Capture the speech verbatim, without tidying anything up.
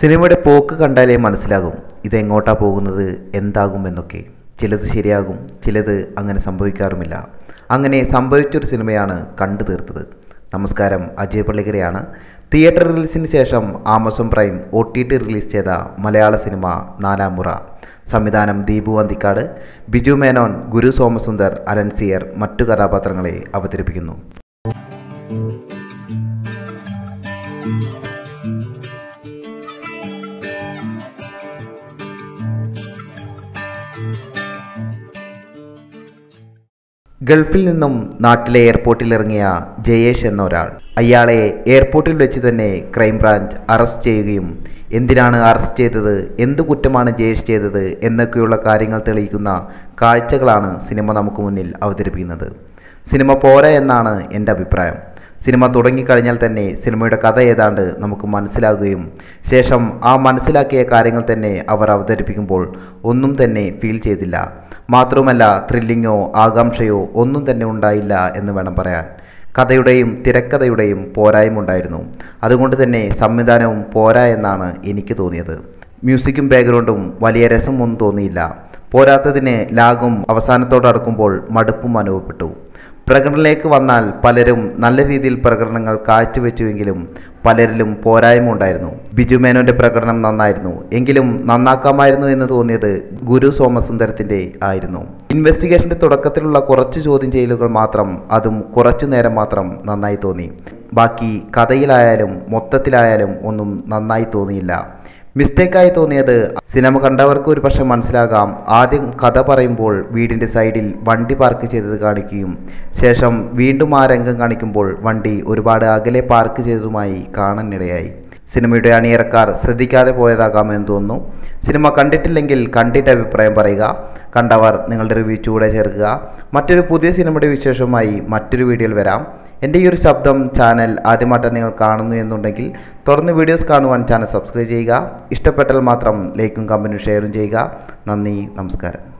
സിനിമയുടെ പോക്ക് കണ്ടാലേ മനസ്സിലാകും ഇതെങ്ങോട്ടാണ് പോകുന്നത്, എന്താകുമെന്നൊക്കെ. ചിലത് ശരിയാകും, ചിലത് അങ്ങനെ സംഭവിക്കാറുമില്ല. അങ്ങനെ സംഭവിച്ചൊരു സിനിമയാണ് കണ്ടു തീർത്തത്. നമസ്കാരം, അജയ് പള്ളിക്കരയാണ്. തിയേറ്റർ റിലീസിന് ശേഷം Amazon prime O T T release ചെയ്ത മലയാള സിനിമ നാലാം മുറ. സംവിധാനം ദീപു അന്തിക്കാട്, ബിജു മേനോൻ, ഗുരു സോമസുന്ദർ, അലൻസിയർ മറ്റു കഥാപാത്രങ്ങളെ അവതരിപ്പിക്കുന്നു. ഗൾഫിൽ നിന്നും നാട്ടിലെ എയർപോർട്ടിൽ ഇറങ്ങിയ ജയേഷ് എന്ന ഒരാൾ, അയാളെ എയർപോർട്ടിൽ വെച്ച് തന്നെ ക്രൈംബ്രാഞ്ച് അറസ്റ്റ് ചെയ്യുകയും എന്തിനാണ് അറസ്റ്റ് ചെയ്തത്, എന്ത് കുറ്റമാണ് ജയേഷ് ചെയ്തത് എന്നൊക്കെയുള്ള കാര്യങ്ങൾ തെളിയിക്കുന്ന കാഴ്ചകളാണ് സിനിമ നമുക്ക് മുന്നിൽ അവതരിപ്പിക്കുന്നത്. സിനിമ പോരാ എന്നാണ് എൻ്റെ അഭിപ്രായം. സിനിമ തുടങ്ങിക്കഴിഞ്ഞാൽ തന്നെ സിനിമയുടെ കഥ ഏതാണ്ട് നമുക്ക് മനസ്സിലാകുകയും ശേഷം ആ മനസ്സിലാക്കിയ കാര്യങ്ങൾ തന്നെ അവർ അവതരിപ്പിക്കുമ്പോൾ ഒന്നും തന്നെ ഫീൽ ചെയ്തില്ല. മാത്രവുമല്ല, ത്രില്ലിങ്ങോ ആകാംക്ഷയോ ഒന്നും തന്നെ ഉണ്ടായില്ല എന്ന് വേണം പറയാൻ. കഥയുടെയും തിരക്കഥയുടെയും പോരായ്മ ഉണ്ടായിരുന്നു. അതുകൊണ്ട് തന്നെ സംവിധാനവും പോരാ എന്നാണ് എനിക്ക് തോന്നിയത്. മ്യൂസിക്കും ബാക്ക്ഗ്രൗണ്ടും വലിയ രസമൊന്നും തോന്നിയില്ല. പോരാത്തതിന് ലാഗും അവസാനത്തോടടുക്കുമ്പോൾ മടുപ്പും അനുഭവപ്പെട്ടു. പ്രകടനത്തിലേക്ക് വന്നാൽ പലരും നല്ല രീതിയിൽ പ്രകടനങ്ങൾ കാഴ്ചവെച്ചുവെങ്കിലും പലരിലും പോരായ്മ ഉണ്ടായിരുന്നു. ബിജു മേനോൻ്റെ പ്രകടനം നന്നായിരുന്നു, എങ്കിലും നന്നാക്കാമായിരുന്നു എന്ന് തോന്നിയത് ഗുരു സോമസുന്ദരത്തിൻ്റെ ആയിരുന്നു. ഇൻവെസ്റ്റിഗേഷൻ്റെ തുടക്കത്തിലുള്ള കുറച്ച് ചോദ്യം ചെയ്യലുകൾ മാത്രം, അതും കുറച്ചു നേരം മാത്രം നന്നായി തോന്നി. ബാക്കി കഥയിലായാലും മൊത്തത്തിലായാലും ഒന്നും നന്നായി തോന്നിയില്ല. മിസ്റ്റേക്കായി തോന്നിയത്, സിനിമ കണ്ടവർക്ക് ഒരു പക്ഷെ മനസ്സിലാകാം, ആദ്യം കഥ പറയുമ്പോൾ വീടിൻ്റെ സൈഡിൽ വണ്ടി പാർക്ക് ചെയ്തത് കാണിക്കുകയും ശേഷം വീണ്ടും ആ രംഗം കാണിക്കുമ്പോൾ വണ്ടി ഒരുപാട് അകലെ പാർക്ക് ചെയ്തതുമായി കാണാനിടയായി. സിനിമയുടെ അണിയറക്കാർ ശ്രദ്ധിക്കാതെ പോയതാകാമെന്ന് തോന്നുന്നു. സിനിമ കണ്ടിട്ടില്ലെങ്കിൽ കണ്ടിട്ട് അഭിപ്രായം പറയുക. കണ്ടവർ നിങ്ങളുടെ റിവ്യൂ ചൂടെ ചേർക്കുക. മറ്റൊരു പുതിയ സിനിമയുടെ വിശേഷവുമായി മറ്റൊരു വീഡിയോയിൽ വരാം. എൻ്റെ ഈ ഒരു ശബ്ദം ചാനൽ ആദ്യമായിട്ട് നിങ്ങൾ കാണുന്നു എന്നുണ്ടെങ്കിൽ തുടർന്ന് വീഡിയോസ് കാണുവാൻ ചാനൽ സബ്സ്ക്രൈബ് ചെയ്യുക. ഇഷ്ടപ്പെട്ടാൽ മാത്രം ലൈക്കും കമൻറ്റും ഷെയറും ചെയ്യുക. നന്ദി, നമസ്കാരം.